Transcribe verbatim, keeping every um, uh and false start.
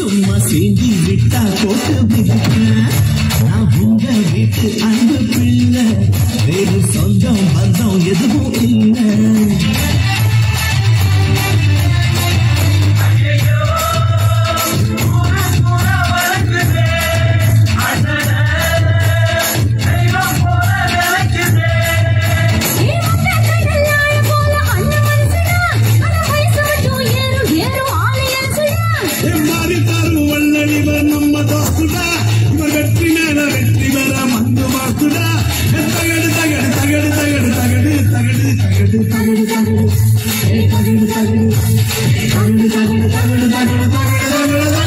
சும்மா சீண்டி விட்டா போட்டு விடுப்பேன். நான் உங்க வீட்டு அன்பு பிள்ளை, வேறு சொந்தம் பந்தம் எதுவும் இல்லை. நம்ம தோசுடா இவர் வெற்றி மேல வெற்றி பெற மந்து மாசுடா. தகடு தகடு தகடு தகடு தகடு தகடு தகடு தகடு தகடு தகடு தகடு தகடு தகடு தகடு தகடு தகடு